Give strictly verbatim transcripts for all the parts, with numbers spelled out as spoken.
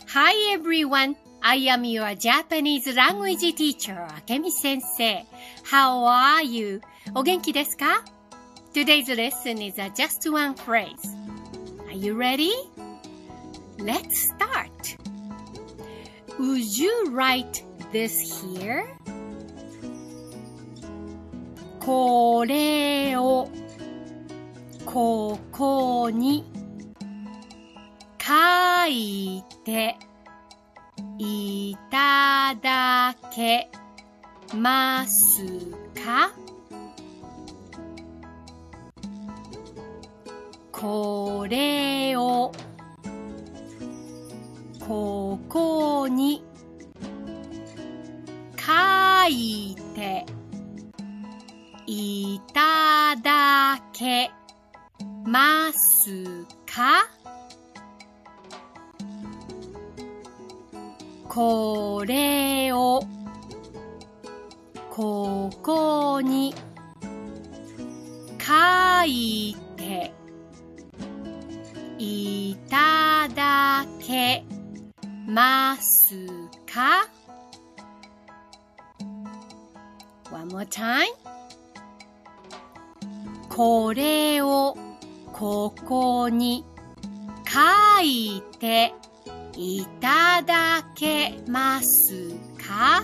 Hi everyone, I am your Japanese language teacher, あけみ先生. How are you? お元気ですか? Today's lesson is just one phrase. Are you ready? Let's start. Would you write this here? これをここに書いていただけますか? これをここに書いていただけますか? これをここに書いていただけますか? One more time. これをここに書いていただけますか?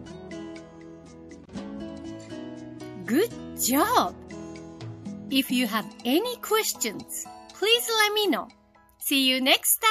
Good job! If you have any questions, please let me know. See you next time!